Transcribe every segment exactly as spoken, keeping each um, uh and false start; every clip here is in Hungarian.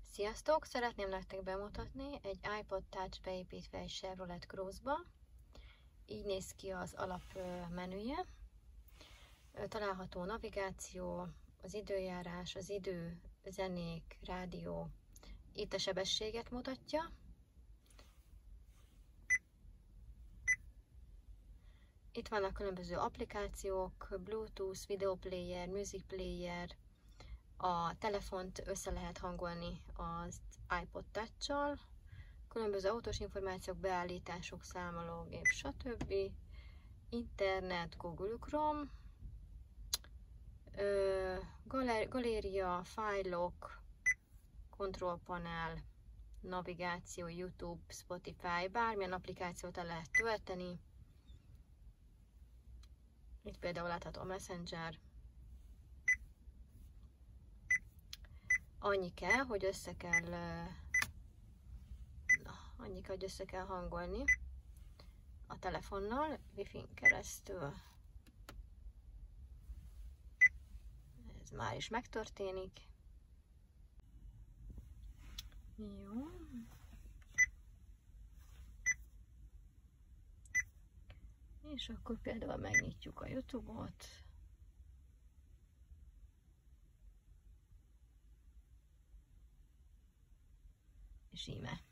Sziasztok! Szeretném nektek bemutatni egy iPod Touch beépítve egy Chevrolet Cruze-ba. Így néz ki az alap menüje. Található navigáció, az időjárás, az idő, zenék, rádió. Itt a sebességet mutatja. Itt vannak különböző applikációk, Bluetooth, Video Player, Music Player. A telefont össze lehet hangolni az iPod Touch-sal, különböző autós információk, beállítások, számológép, stb. Internet, Google Chrome, galer galéria, fájlok, kontrollpanel, navigáció, YouTube, Spotify, bármilyen applikációt el lehet tölteni. Itt például látható a Messenger. Annyi kell, hogy össze kell, na, annyi kell, hogy össze kell hangolni a telefonnal, Wi-Fi-n keresztül. Ez már is megtörténik. Jó. És akkor például megnyitjuk a YouTube-ot. És íme.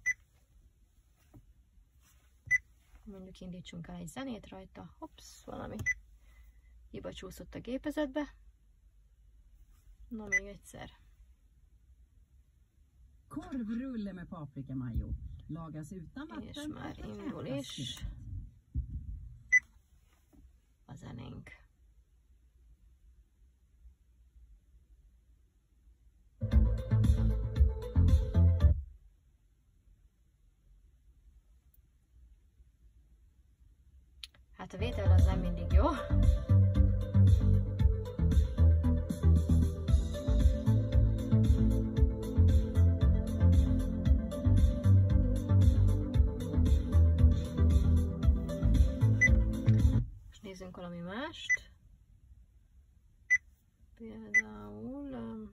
Mondjuk indítsunk el egy zenét rajta. Hopsz, valami hiba csúszott a gépezetbe. Na, még egyszer. Korvrulle med paprikamajo. Lagas utan vatten. És már indul is a zenénk. Hát a vétel az nem mindig jó. És nézzünk valami mást. Például...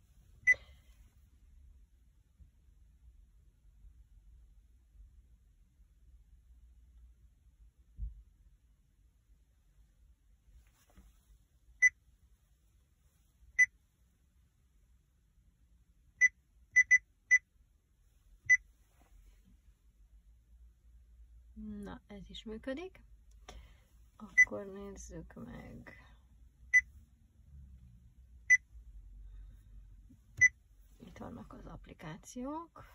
Na, ez is működik. Akkor nézzük meg. Itt vannak az applikációk.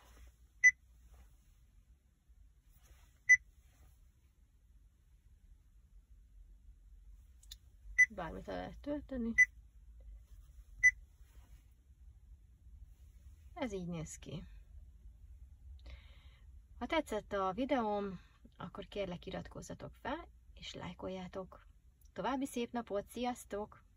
Bármit el lehet tölteni. Ez így néz ki. Ha tetszett a videóm, akkor kérlek iratkozzatok fel, és lájkoljátok. További szép napot, sziasztok!